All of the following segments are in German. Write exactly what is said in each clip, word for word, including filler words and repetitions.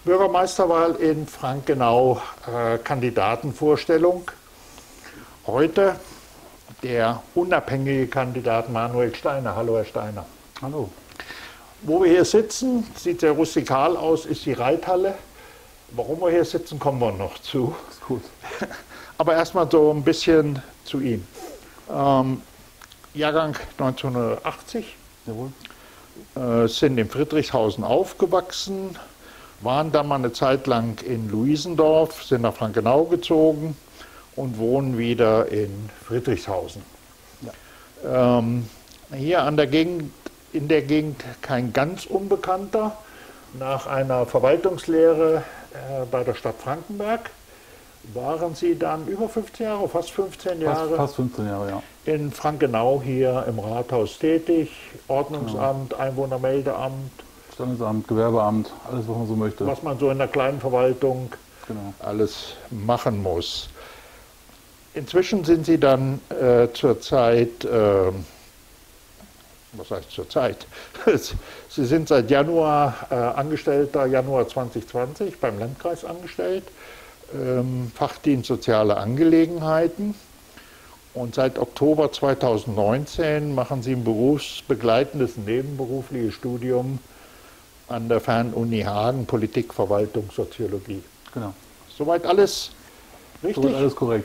Bürgermeisterwahl in Frankenau, äh, Kandidatenvorstellung. Heute der unabhängige Kandidat Manuel Steiner. Hallo, Herr Steiner. Hallo. Wo wir hier sitzen, sieht sehr rustikal aus, ist die Reithalle. Warum wir hier sitzen, kommen wir noch zu. Ist gut. Aber erstmal so ein bisschen zu Ihnen. Ähm, Jahrgang neunzehnhundertachtzig. Jawohl. Äh, sind in Friedrichshausen aufgewachsen, waren dann mal eine Zeit lang in Luisendorf, sind nach Frankenau gezogen und wohnen wieder in Friedrichshausen. Ja. Ähm, hier an der Gegend, in der Gegend kein ganz Unbekannter. Nach einer Verwaltungslehre äh, bei der Stadt Frankenberg waren Sie dann über fünfzehn Jahre, fast fünfzehn Jahre, fast, fast fünfzehn Jahre, ja. in Frankenau hier im Rathaus tätig, Ordnungsamt, genau. Einwohnermeldeamt, Standesamt, Gewerbeamt, alles, was man so möchte. Was man so in der kleinen Verwaltung genau. alles machen muss. Inzwischen sind Sie dann äh, zurzeit, äh, was heißt zurzeit? Sie sind seit Januar äh, Angestellter, Januar zwanzig zwanzig beim Landkreis angestellt. Fachdienst Soziale Angelegenheiten, und seit Oktober zweitausendneunzehn machen Sie ein berufsbegleitendes nebenberufliches Studium an der Fernuni Hagen, Politik, Verwaltung, Soziologie. Genau. Soweit alles richtig? Soweit alles korrekt.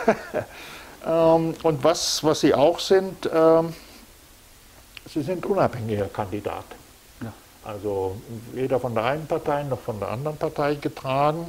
Und was, was Sie auch sind, Sie sind unabhängiger Kandidat. Ja. Also weder von der einen Partei noch von der anderen Partei getragen.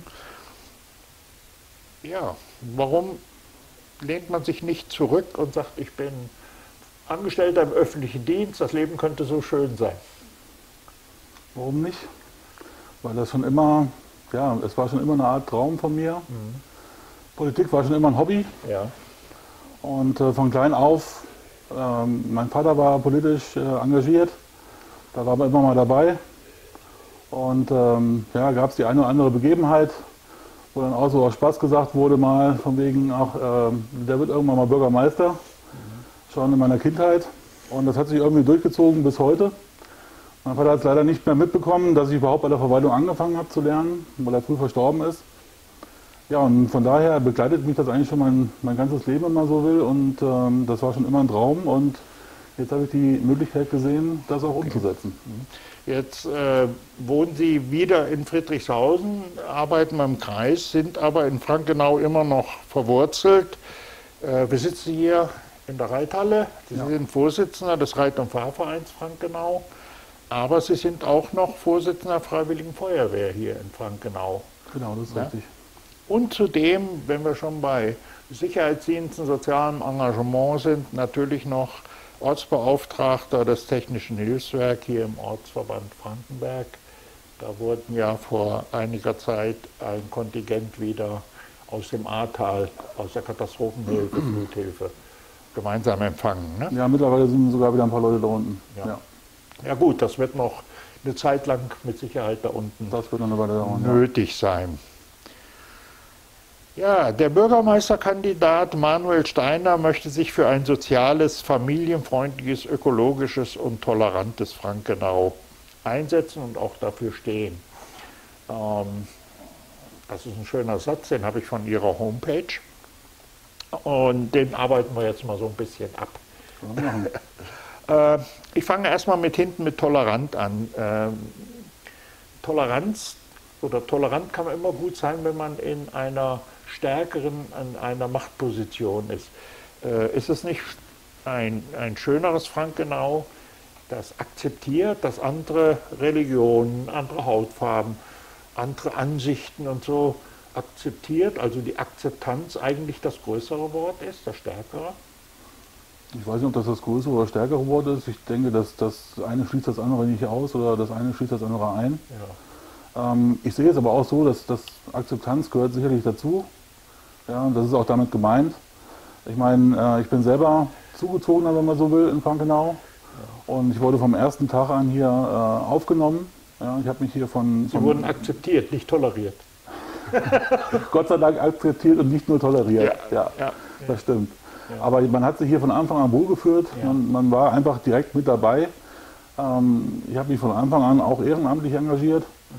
Ja, warum lehnt man sich nicht zurück und sagt, ich bin Angestellter im öffentlichen Dienst, das Leben könnte so schön sein? Warum nicht? Weil das schon immer, ja, es war schon immer eine Art Traum von mir. Mhm. Politik war schon immer ein Hobby. Ja. Und äh, von klein auf, ähm, mein Vater war politisch äh, engagiert, da war er immer mal dabei. Und ähm, ja, gab es die eine oder andere Begebenheit, wo dann auch so aus Spaß gesagt wurde mal, von wegen, ach, äh, der wird irgendwann mal Bürgermeister, mhm. schon in meiner Kindheit. Und das hat sich irgendwie durchgezogen bis heute. Mein Vater hat es leider nicht mehr mitbekommen, dass ich überhaupt bei der Verwaltung angefangen habe zu lernen, weil er früh verstorben ist. Ja, und von daher begleitet mich das eigentlich schon mein, mein ganzes Leben, wenn man so will. Und ähm, das war schon immer ein Traum. Und jetzt habe ich die Möglichkeit gesehen, das auch umzusetzen. Mhm. Jetzt äh, wohnen Sie wieder in Friedrichshausen, arbeiten beim Kreis, sind aber in Frankenau immer noch verwurzelt. Äh, wir sitzen hier in der Reithalle. Sie ja. sind Vorsitzender des Reit- und Fahrvereins Frankenau, aber Sie sind auch noch Vorsitzender der Freiwilligen Feuerwehr hier in Frankenau. Genau, das ist ja? richtig. Und zudem, wenn wir schon bei Sicherheitsdiensten, sozialem Engagement sind, natürlich noch Ortsbeauftragter des Technischen Hilfswerks hier im Ortsverband Frankenberg. Da wurden ja vor einiger Zeit ein Kontingent wieder aus dem Ahrtal, aus der Katastrophenhilfe, Fluthilfe, gemeinsam empfangen. Ne? Ja, mittlerweile sind sogar wieder ein paar Leute da unten. Ja. Ja. Ja gut, das wird noch eine Zeit lang mit Sicherheit da unten das wird noch eine Weile dauern, nötig ja. sein. Ja, der Bürgermeisterkandidat Manuel Steiner möchte sich für ein soziales, familienfreundliches, ökologisches und tolerantes Frankenau einsetzen und auch dafür stehen. Ähm, das ist ein schöner Satz, den habe ich von Ihrer Homepage. Und den arbeiten wir jetzt mal so ein bisschen ab. äh, ich fange erstmal mit hinten mit tolerant an. Ähm, Toleranz oder tolerant kann man immer gut sein, wenn man in einer stärkeren, an einer Machtposition ist. Äh, ist es nicht ein, ein schöneres Frankenau, das akzeptiert, dass andere Religionen, andere Hautfarben, andere Ansichten und so akzeptiert, also die Akzeptanz eigentlich das größere Wort ist, das stärkere? Ich weiß nicht, ob das das größere oder stärkere Wort ist. Ich denke, dass das eine schließt das andere nicht aus oder das eine schließt das andere ein. Ja. Ähm, ich sehe es aber auch so, dass das Akzeptanz gehört sicherlich dazu. Ja, und das ist auch damit gemeint. Ich meine, äh, ich bin selber zugezogener, wenn man so will, in Frankenau. Ja. Und ich wurde vom ersten Tag an hier äh, aufgenommen. Ja, ich habe mich hier von... Sie von, wurden akzeptiert, nicht toleriert. Gott sei Dank akzeptiert und nicht nur toleriert. Ja, ja, ja, das stimmt. Ja. Aber man hat sich hier von Anfang an wohlgefühlt. Ja. Man, man war einfach direkt mit dabei. Ähm, ich habe mich von Anfang an auch ehrenamtlich engagiert. Mhm.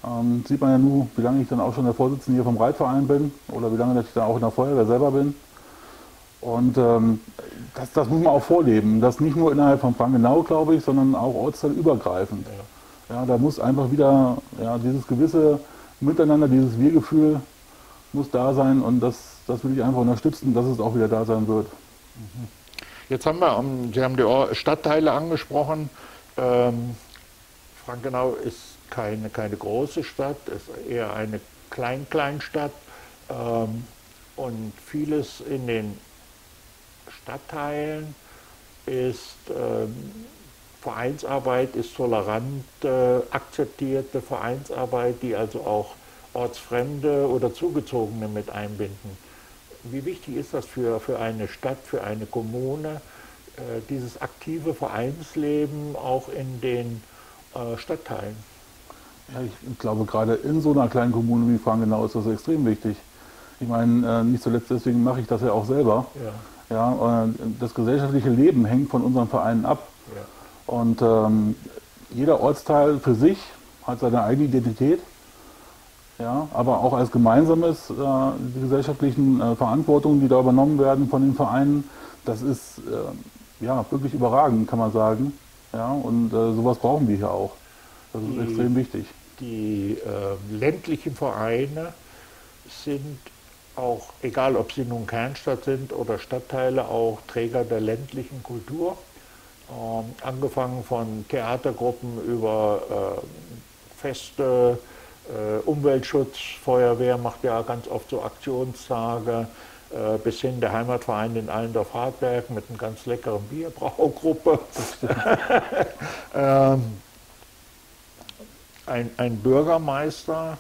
Ähm, sieht man ja nur, wie lange ich dann auch schon der Vorsitzende hier vom Reitverein bin oder wie lange ich dann auch in der Feuerwehr selber bin. Und ähm, das, das muss man auch vorleben. Das nicht nur innerhalb von Frankenau, glaube ich, sondern auch ortsteilübergreifend. Ja. Ja, da muss einfach wieder ja, dieses gewisse Miteinander, dieses Wir-Gefühl muss da sein und das, das will ich einfach unterstützen, dass es auch wieder da sein wird. Jetzt haben wir, Sie haben die Stadtteile angesprochen. Ähm, Frankenau ist keine, keine große Stadt, ist eher eine Klein-Kleinstadt. Ähm, und vieles in den Stadtteilen ist ähm, Vereinsarbeit, ist tolerant äh, akzeptierte Vereinsarbeit, die also auch Ortsfremde oder Zugezogene mit einbinden. Wie wichtig ist das für, für eine Stadt, für eine Kommune, äh, dieses aktive Vereinsleben auch in den äh, Stadtteilen? Ja, ich glaube, gerade in so einer kleinen Kommune wie Frankenau ist das extrem wichtig. Ich meine, äh, nicht zuletzt deswegen mache ich das ja auch selber. Ja. Ja, das gesellschaftliche Leben hängt von unseren Vereinen ab. Ja. Und ähm, jeder Ortsteil für sich hat seine eigene Identität. Ja, aber auch als gemeinsames, äh, die gesellschaftlichen äh, Verantwortungen, die da übernommen werden von den Vereinen, das ist äh, ja, wirklich überragend, kann man sagen. Ja, und äh, sowas brauchen wir hier auch. Das ist die, extrem wichtig. Die äh, ländlichen Vereine sind auch, egal ob sie nun Kernstadt sind oder Stadtteile, auch Träger der ländlichen Kultur. Ähm, angefangen von Theatergruppen über äh, Feste, äh, Umweltschutz, Feuerwehr macht ja ganz oft so Aktionstage, äh, bis hin der Heimatverein in Allendorf-Hartberg mit einer ganz leckeren Bierbraugruppe. ähm, ein, ein Bürgermeister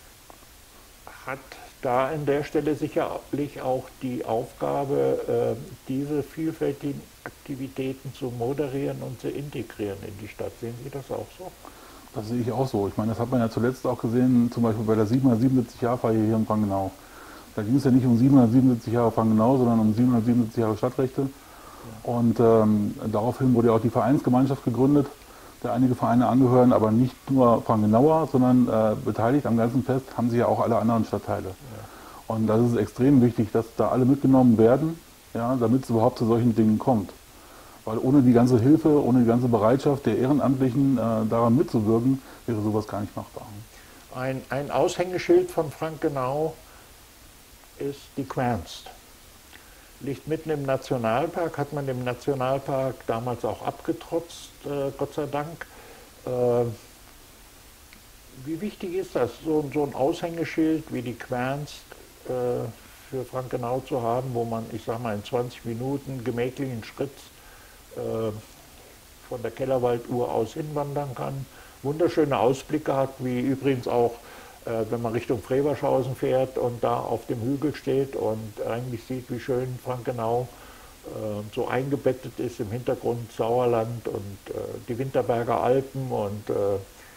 hat da an der Stelle sicherlich auch die Aufgabe, äh, diese vielfältigen Aktivitäten zu moderieren und zu integrieren in die Stadt. Sehen Sie das auch so? Das sehe ich auch so. Ich meine, das hat man ja zuletzt auch gesehen, zum Beispiel bei der siebenhundertsiebenundsiebzig-Jahr-Feier hier in Frankenau. Da ging es ja nicht um siebenhundertsiebenundsiebzig Jahre Frankenau, sondern um siebenhundertsiebenundsiebzig Jahre Stadtrechte. Ja. Und ähm, daraufhin wurde ja auch die Vereinsgemeinschaft gegründet, der einige Vereine angehören, aber nicht nur Frankenauer, sondern äh, beteiligt am ganzen Fest haben sie ja auch alle anderen Stadtteile. Ja. Und das ist extrem wichtig, dass da alle mitgenommen werden, ja, damit es überhaupt zu solchen Dingen kommt. Weil ohne die ganze Hilfe, ohne die ganze Bereitschaft der Ehrenamtlichen äh, daran mitzuwirken, wäre sowas gar nicht machbar. Ein, ein Aushängeschild von Frankenau ist die Quernst. Liegt mitten im Nationalpark, hat man dem Nationalpark damals auch abgetrotzt, äh, Gott sei Dank. Äh, wie wichtig ist das, so, so ein Aushängeschild wie die Quernst äh, für Frankenau zu haben, wo man, ich sag mal, in zwanzig Minuten gemächlichen Schritt äh, von der Kellerwalduhr aus hinwandern kann, wunderschöne Ausblicke hat, wie übrigens auch wenn man Richtung Frevershausen fährt und da auf dem Hügel steht und eigentlich sieht, wie schön Frankenau äh, so eingebettet ist, im Hintergrund Sauerland und äh, die Winterberger Alpen und äh,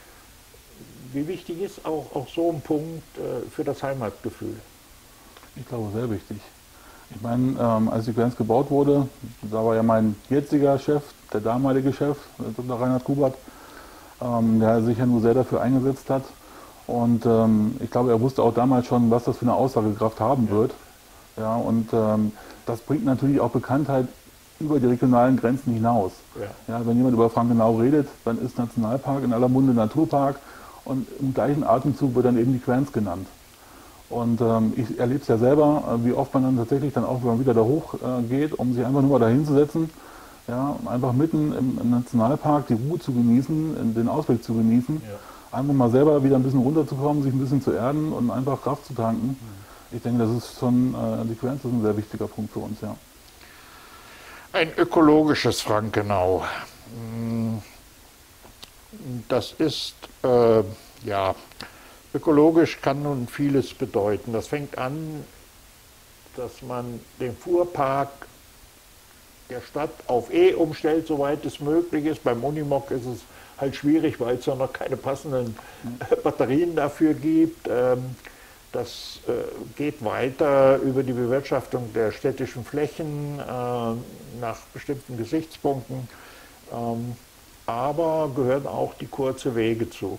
wie wichtig ist auch, auch so ein Punkt äh, für das Heimatgefühl? Ich glaube, sehr wichtig. Ich meine, ähm, als die Quernst gebaut wurde, da war ja mein jetziger Chef, der damalige Chef, Doktor Reinhard Kubert, ähm, der sich ja nur sehr dafür eingesetzt hat. Und ähm, ich glaube, er wusste auch damals schon, was das für eine Aussagekraft haben wird. Ja, und ähm, das bringt natürlich auch Bekanntheit über die regionalen Grenzen hinaus. Ja. Ja, wenn jemand über Frankenau redet, dann ist Nationalpark in aller Munde Naturpark und im gleichen Atemzug wird dann eben die Quernst genannt. Und ähm, ich erlebe es ja selber, wie oft man dann tatsächlich dann auch wieder da hoch äh, geht, um sich einfach nur mal dahin zu setzen. Ja, einfach mitten im, im Nationalpark die Ruhe zu genießen, den Ausblick zu genießen. Ja. Einfach mal selber wieder ein bisschen runterzukommen, sich ein bisschen zu erden und einfach Kraft zu tanken. Ich denke, das ist schon, äh, die Quernst ist ein sehr wichtiger Punkt für uns, ja. Ein ökologisches Frankenau. Das ist, äh, ja, ökologisch kann nun vieles bedeuten. Das fängt an, dass man den Fuhrpark der Stadt auf E umstellt, soweit es möglich ist. Beim Unimog ist es halt schwierig, weil es ja noch keine passenden Batterien dafür gibt. Das geht weiter über die Bewirtschaftung der städtischen Flächen nach bestimmten Gesichtspunkten, aber gehören auch die kurzen Wege zu.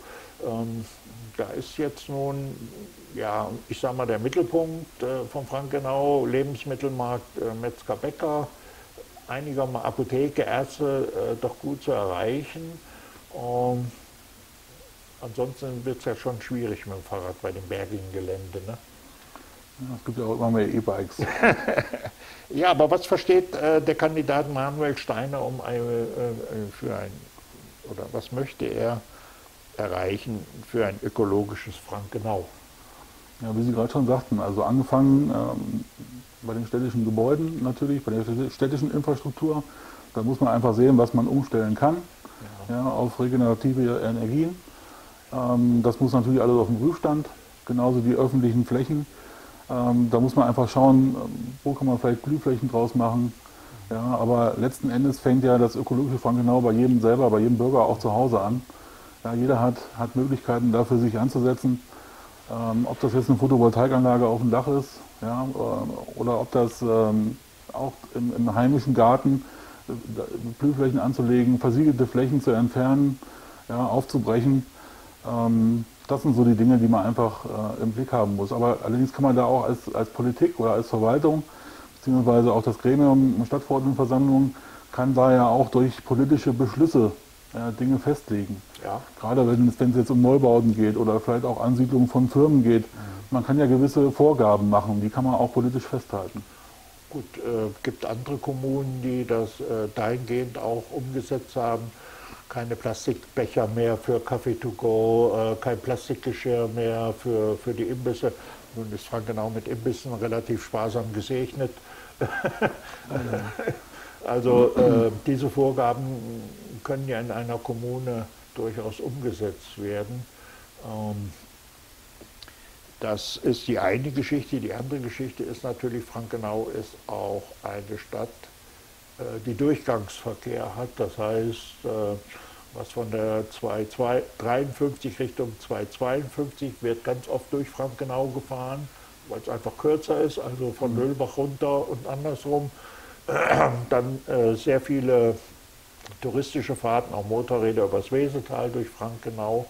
Ähm, da ist jetzt nun, ja, ich sag mal, der Mittelpunkt äh, von Frankenau, Lebensmittelmarkt, äh, Metzger, Bäcker, einiger mal Apotheke, Ärzte äh, doch gut zu erreichen. Ähm, ansonsten wird es ja schon schwierig mit dem Fahrrad bei dem bergigen Gelände. Ne? Ja, es gibt ja auch immer mehr E-Bikes. Ja, aber was versteht äh, der Kandidat Manuel Steiner um eine, äh, für ein, oder was möchte er erreichen für ein ökologisches Frankenau? Ja, wie Sie gerade schon sagten, also angefangen ähm, bei den städtischen Gebäuden natürlich, bei der städtischen Infrastruktur, da muss man einfach sehen, was man umstellen kann, ja. Ja, auf regenerative Energien. Ähm, das muss natürlich alles auf dem Prüfstand, genauso die öffentlichen Flächen. Ähm, da muss man einfach schauen, wo kann man vielleicht Glühflächen draus machen. Ja, aber letzten Endes fängt ja das ökologische Frankenau bei jedem selber, bei jedem Bürger auch zu Hause an. Ja, jeder hat, hat Möglichkeiten dafür, sich anzusetzen. Ähm, ob das jetzt eine Photovoltaikanlage auf dem Dach ist, ja, oder ob das ähm, auch im, im heimischen Garten äh, Blühflächen anzulegen, versiegelte Flächen zu entfernen, ja, aufzubrechen. Ähm, das sind so die Dinge, die man einfach äh, im Blick haben muss. Aber allerdings kann man da auch als, als Politik oder als Verwaltung, beziehungsweise auch das Gremium, Stadtverordnetenversammlung, kann da ja auch durch politische Beschlüsse äh, Dinge festlegen. Ja. Gerade wenn es, wenn es jetzt um Neubauten geht oder vielleicht auch Ansiedlungen von Firmen geht. Mhm. Man kann ja gewisse Vorgaben machen, die kann man auch politisch festhalten. Gut, äh, gibt andere Kommunen, die das äh, dahingehend auch umgesetzt haben. Keine Plastikbecher mehr für Kaffee to go, äh, kein Plastikgeschirr mehr für, für die Imbisse. Nun ist Frankenau mit Imbissen relativ sparsam gesegnet. Also äh, diese Vorgaben können ja in einer Kommune durchaus umgesetzt werden. Ähm, das ist die eine Geschichte. Die andere Geschichte ist natürlich, Frankenau ist auch eine Stadt, äh, die Durchgangsverkehr hat. Das heißt, äh, was von der zweihundertdreiundfünfzig Richtung zweihundertzweiundfünfzig wird ganz oft durch Frankenau gefahren, weil es einfach kürzer ist, also von mhm. Löhlbach runter und andersrum. Dann äh, sehr viele touristische Fahrten, auch Motorräder übers Wesetal durch Frankenau.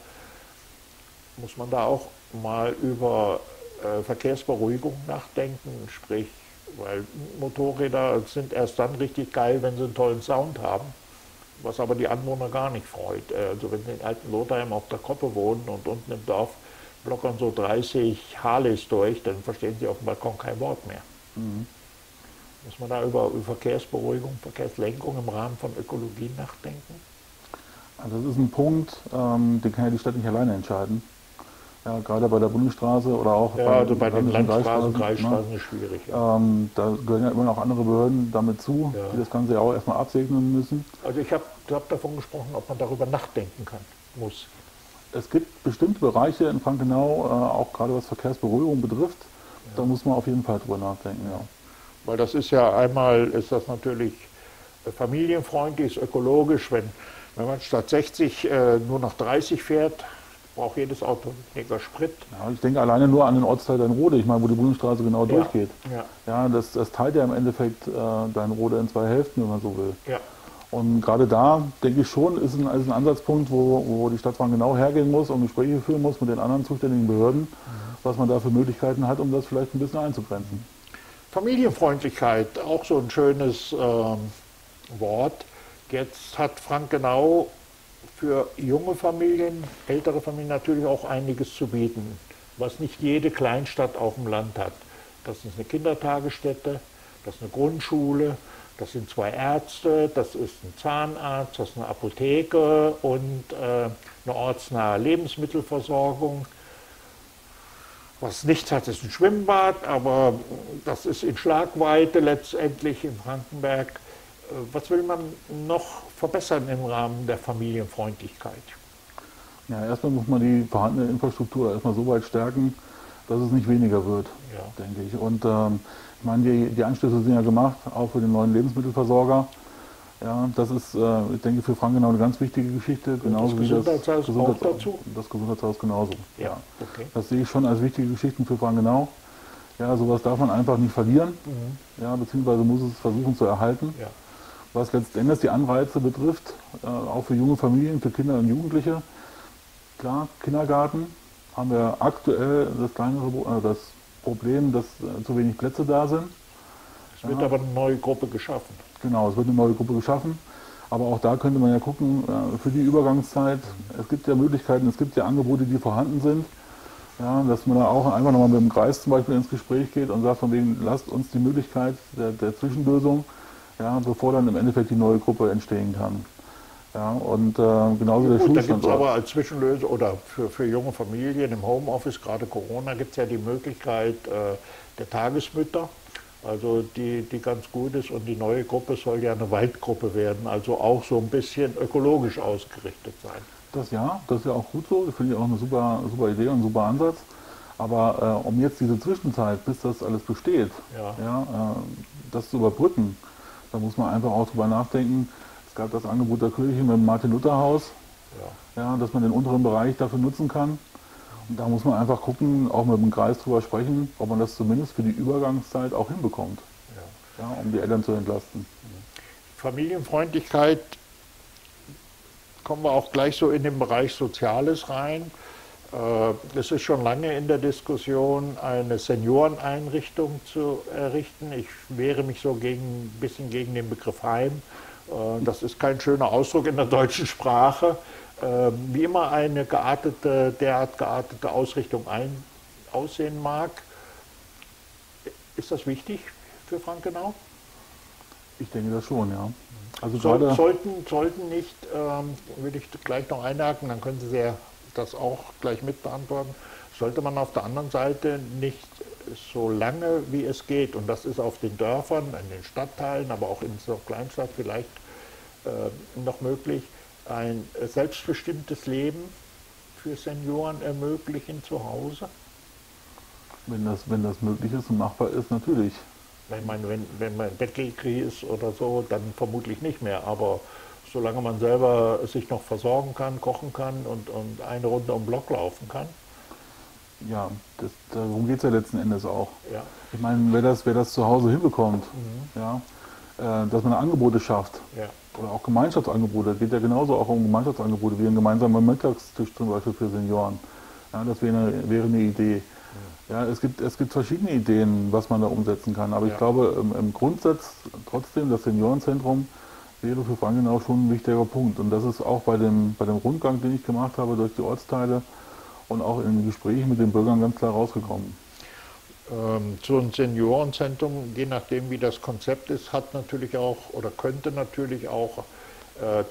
Muss man da auch mal über äh, Verkehrsberuhigung nachdenken, sprich, weil Motorräder sind erst dann richtig geil, wenn sie einen tollen Sound haben, was aber die Anwohner gar nicht freut. Also wenn sie in alten Lotheim auf der Koppe wohnen und unten im Dorf blockern so dreißig Harleys durch, dann verstehen sie auf dem Balkon kein Wort mehr. Mhm. Muss man da über, über Verkehrsberuhigung, Verkehrslenkung im Rahmen von Ökologie nachdenken? Also das ist ein Punkt, ähm, den kann ja die Stadt nicht alleine entscheiden. Ja, gerade bei der Bundesstraße oder auch ja, bei, also bei den Landstraßen, Kreisstraßen ne? ist schwierig. Ja. Ähm, da gehören ja immer noch andere Behörden damit zu, ja. die das Ganze ja auch erstmal absegnen müssen. Also ich habe hab davon gesprochen, ob man darüber nachdenken kann, muss. Es gibt bestimmte Bereiche in Frankenau, äh, auch gerade was Verkehrsberuhigung betrifft, ja. da muss man auf jeden Fall drüber nachdenken. Ja. Weil das ist ja einmal, ist das natürlich familienfreundlich, ist ökologisch, wenn, wenn man statt sechzig äh, nur noch dreißig fährt, braucht jedes Auto weniger Sprit. Ja, ich denke alleine nur an den Ortsteil Deinrode, ich meine, wo die Bundesstraße genau ja. durchgeht. Ja. Ja, das, das teilt ja im Endeffekt äh, Deinrode in zwei Hälften, wenn man so will. Ja. Und gerade da, denke ich schon, ist ein, ist ein Ansatzpunkt, wo, wo die Stadt genau hergehen muss und Gespräche führen muss mit den anderen zuständigen Behörden, mhm. was man da für Möglichkeiten hat, um das vielleicht ein bisschen einzugrenzen. Familienfreundlichkeit, auch so ein schönes ähm, Wort. Jetzt hat Frankenau für junge Familien, ältere Familien natürlich auch einiges zu bieten, was nicht jede Kleinstadt auf dem Land hat. Das ist eine Kindertagesstätte, das ist eine Grundschule, das sind zwei Ärzte, das ist ein Zahnarzt, das ist eine Apotheke und äh, eine ortsnahe Lebensmittelversorgung. Was nichts hat, ist ein Schwimmbad, aber das ist in Schlagweite letztendlich in Frankenberg. Was will man noch verbessern im Rahmen der Familienfreundlichkeit? Ja, erstmal muss man die vorhandene Infrastruktur erstmal so weit stärken, dass es nicht weniger wird, ja. denke ich. Und ähm, ich meine, die, die Anstöße sind ja gemacht, auch für den neuen Lebensmittelversorger. Ja, das ist, äh, ich denke, für Frankenau eine ganz wichtige Geschichte. Genauso das Gesundheitshaus wie das auch dazu? Das Gesundheitshaus genauso. Ja, ja. Okay. Das sehe ich schon als wichtige Geschichten für Frankenau. Ja, sowas darf man einfach nicht verlieren, mhm. ja, beziehungsweise muss es versuchen zu erhalten. Ja. Was letztendlich die Anreize betrifft, äh, auch für junge Familien, für Kinder und Jugendliche, Klar, Kindergarten haben wir aktuell das, kleinere, äh, das Problem, dass äh, zu wenig Plätze da sind. Es wird ja. aber eine neue Gruppe geschaffen. Genau, es wird eine neue Gruppe geschaffen. Aber auch da könnte man ja gucken, äh, für die Übergangszeit, mhm. es gibt ja Möglichkeiten, es gibt ja Angebote, die vorhanden sind. Ja, dass man da auch einfach nochmal mit dem Kreis zum Beispiel ins Gespräch geht und sagt, von wegen, lasst uns die Möglichkeit der, der Zwischenlösung, ja, bevor dann im Endeffekt die neue Gruppe entstehen kann. Ja, und äh, genauso ja, der gut, Schulstandort. Da gibt es aber als Zwischenlösung oder für, für junge Familien im Homeoffice, gerade Corona, gibt es ja die Möglichkeit äh, der Tagesmütter, also die, die ganz gut ist, und die neue Gruppe soll ja eine Waldgruppe werden, also auch so ein bisschen ökologisch ausgerichtet sein. Das ja, das ist ja auch gut so, das finde ich auch eine super, super Idee und ein super Ansatz. Aber äh, um jetzt diese Zwischenzeit, bis das alles besteht, ja. Ja, äh, das zu überbrücken, da muss man einfach auch drüber nachdenken. Es gab das Angebot der Kirche mit dem Martin-Luther-Haus, ja. Ja, dass man den unteren Bereich dafür nutzen kann. Und da muss man einfach gucken, auch mit dem Kreis drüber sprechen, ob man das zumindest für die Übergangszeit auch hinbekommt, ja. Ja, um die Eltern zu entlasten. Familienfreundlichkeit, kommen wir auch gleich so in den Bereich Soziales rein. Es ist schon lange in der Diskussion, eine Senioreneinrichtung zu errichten. Ich wehre mich so gegen, ein bisschen gegen den Begriff Heim. Das ist kein schöner Ausdruck in der deutschen Sprache. Wie immer eine geartete, derart geartete Ausrichtung ein, aussehen mag. Ist das wichtig für Frankenau? Ich denke das schon, ja. Also so, gerade sollten, sollten nicht, ähm, will ich gleich noch einhaken, dann können Sie ja das auch gleich mit beantworten, sollte man auf der anderen Seite nicht so lange wie es geht, und das ist auf den Dörfern, in den Stadtteilen, aber auch in so einer Kleinstadt vielleicht äh, noch möglich, ein selbstbestimmtes Leben für Senioren ermöglichen zu Hause? Wenn das, wenn das möglich ist und machbar ist, natürlich. Ich meine, wenn, wenn man bettlägerig ist oder so, dann vermutlich nicht mehr, aber solange man selber sich noch versorgen kann, kochen kann und, und eine Runde um den Block laufen kann. Ja, das, darum geht es ja letzten Endes auch. Ja. Ich meine, wer das, wer das zu Hause hinbekommt, mhm. ja, äh, dass man Angebote schafft, ja. oder auch Gemeinschaftsangebote, geht ja genauso auch um Gemeinschaftsangebote wie ein gemeinsamer Mittagstisch zum Beispiel für Senioren. Ja, das wäre eine, wäre eine Idee. Ja, es gibt, es gibt verschiedene Ideen, was man da umsetzen kann, aber ja. ich glaube im, im Grundsatz trotzdem, das Seniorenzentrum wäre für Frankenau schon ein wichtiger Punkt. Und das ist auch bei dem, bei dem Rundgang, den ich gemacht habe durch die Ortsteile und auch in den Gesprächen mit den Bürgern ganz klar rausgekommen. Ähm, so ein Seniorenzentrum, je nachdem wie das Konzept ist, hat natürlich auch oder könnte natürlich auch äh,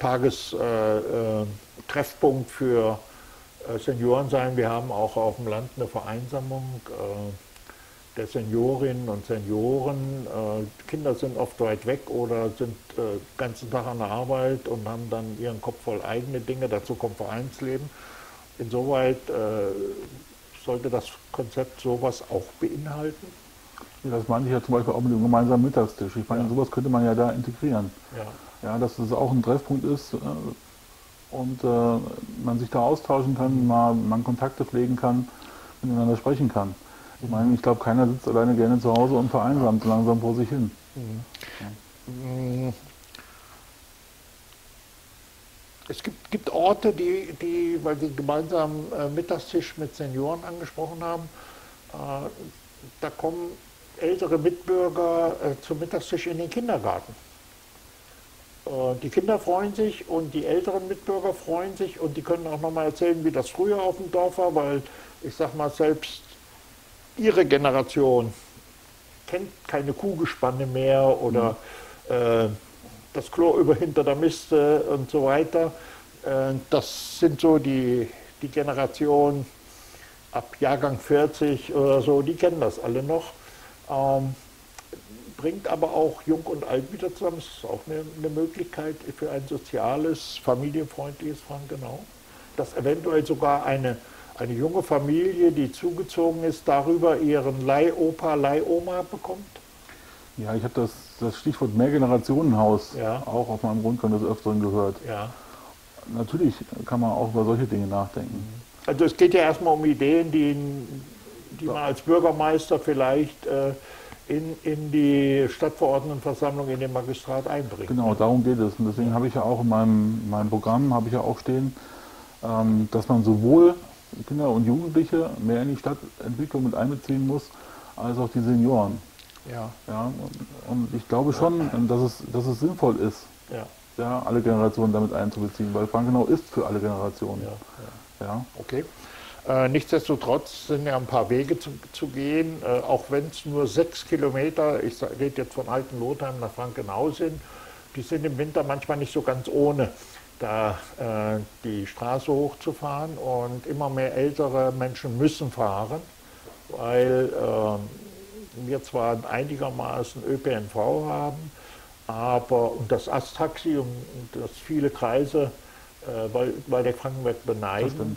Tagestreffpunkt äh, äh, für Senioren sein. Wir haben auch auf dem Land eine Vereinsamung äh, der Seniorinnen und Senioren. Äh, Kinder sind oft weit weg oder sind äh, den ganzen Tag an der Arbeit und haben dann ihren Kopf voll eigene Dinge. Dazu kommt Vereinsleben. Insoweit äh, sollte das Konzept sowas auch beinhalten. Ja, das meinte ich ja zum Beispiel auch mit dem gemeinsamen Mittagstisch. Ich meine, ja. sowas könnte man ja da integrieren. Ja, ja dass es auch ein Treffpunkt ist. Äh, und äh, man sich da austauschen kann, mal, man Kontakte pflegen kann, miteinander sprechen kann. Ich meine, ich glaube, keiner sitzt alleine gerne zu Hause und vereinsamt langsam vor sich hin. Mhm. Ja. Es gibt, gibt Orte, die, die, weil Sie gemeinsam äh, Mittagstisch mit Senioren angesprochen haben, äh, da kommen ältere Mitbürger äh, zum Mittagstisch in den Kindergarten. Die Kinder freuen sich und die älteren Mitbürger freuen sich und die können auch nochmal erzählen, wie das früher auf dem Dorf war, weil ich sag mal, selbst ihre Generation kennt keine Kuhgespanne mehr oder mhm. äh, das Klo über hinter der Miste und so weiter. Äh, das sind so die, die Generation ab Jahrgang vierzig oder so, die kennen das alle noch. Ähm, bringt aber auch Jung und Alt wieder zusammen. Das ist auch eine, eine Möglichkeit für ein soziales, familienfreundliches Frankenau, dass eventuell sogar eine, eine junge Familie, die zugezogen ist, darüber ihren Leihopa, Leihoma bekommt. Ja, ich habe das, das Stichwort Mehrgenerationenhaus ja. auch auf meinem Rundgang des Öfteren gehört. Ja. Natürlich kann man auch über solche Dinge nachdenken. Also es geht ja erstmal um Ideen, die, die man als Bürgermeister vielleicht äh, In, in die Stadtverordnetenversammlung, in den Magistrat einbringen. Genau, darum geht es. Und deswegen habe ich ja auch in meinem, meinem Programm habe ich ja auch stehen, ähm, dass man sowohl Kinder und Jugendliche mehr in die Stadtentwicklung mit einbeziehen muss, als auch die Senioren. Ja. Ja, und, und ich glaube schon, dass es, dass es sinnvoll ist, Ja. ja, alle Generationen damit einzubeziehen, weil Frankenau ist für alle Generationen. Ja, ja. Ja. Okay. Äh, nichtsdestotrotz sind ja ein paar Wege zu, zu gehen, äh, auch wenn es nur sechs Kilometer, ich rede jetzt von Altenlotheim nach Frankenau sind, die sind im Winter manchmal nicht so ganz ohne, da äh, die Straße hochzufahren, und immer mehr ältere Menschen müssen fahren, weil äh, wir zwar einigermaßen Ö P N V haben, aber und das Asttaxi und, und das viele Kreise äh, weil, weil der Frankenberg beneiden.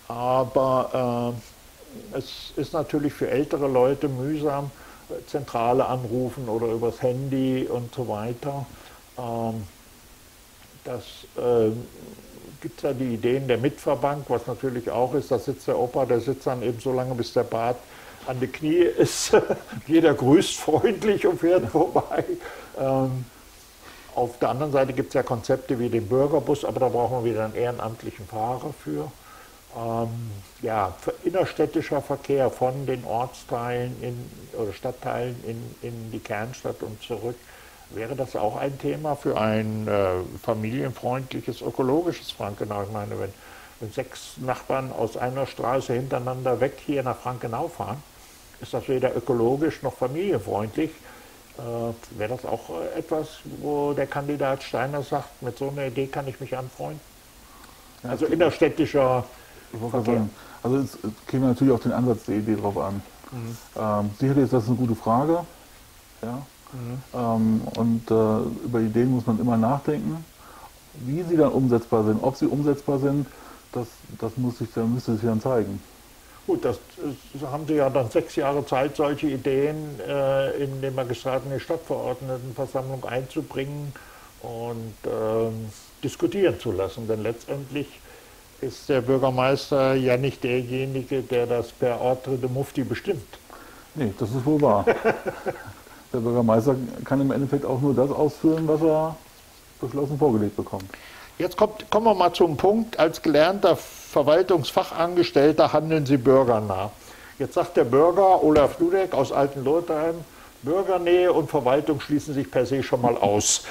Aber äh, es ist natürlich für ältere Leute mühsam, Zentrale anrufen oder übers Handy und so weiter. Ähm, das äh, gibt ja die Ideen der Mitfahrbank, was natürlich auch ist, da sitzt der Opa, der sitzt dann eben so lange, bis der Bart an die Knie ist. Jeder grüßt freundlich und fährt vorbei. Ähm, auf der anderen Seite gibt es ja Konzepte wie den Bürgerbus, aber da brauchen wir wieder einen ehrenamtlichen Fahrer für. Ähm, ja, innerstädtischer Verkehr von den Ortsteilen in, oder Stadtteilen in, in die Kernstadt und zurück. Wäre das auch ein Thema für ein äh, familienfreundliches, ökologisches Frankenau? Ich meine, wenn, wenn sechs Nachbarn aus einer Straße hintereinander weg hier nach Frankenau fahren, ist das weder ökologisch noch familienfreundlich. Äh, wäre das auch äh, etwas, wo der Kandidat Steiner sagt, mit so einer Idee kann ich mich anfreunden? Ja, also innerstädtischer Verkehr. Also es käme natürlich auf den Ansatz der Idee drauf an. Mhm. Ähm, sicherlich ist das eine gute Frage. Ja? Mhm. Ähm, und äh, über Ideen muss man immer nachdenken. Wie sie dann umsetzbar sind, ob sie umsetzbar sind, das, das muss sich, dann müsste sich dann zeigen. Gut, das, das haben Sie ja dann sechs Jahre Zeit, solche Ideen äh, in den Magistraten der Stadtverordnetenversammlung einzubringen und äh, diskutieren zu lassen. Denn letztendlich ist der Bürgermeister ja nicht derjenige, der das per Ordre de Mufti bestimmt. Nee, das ist wohl wahr. Der Bürgermeister kann im Endeffekt auch nur das ausführen, was er beschlossen vorgelegt bekommt. Jetzt kommt, kommen wir mal zum Punkt, als gelernter Verwaltungsfachangestellter handeln Sie bürgernah. Jetzt sagt der Bürger, Olaf Dudek aus Altenlotheim, Bürgernähe und Verwaltung schließen sich per se schon mal aus.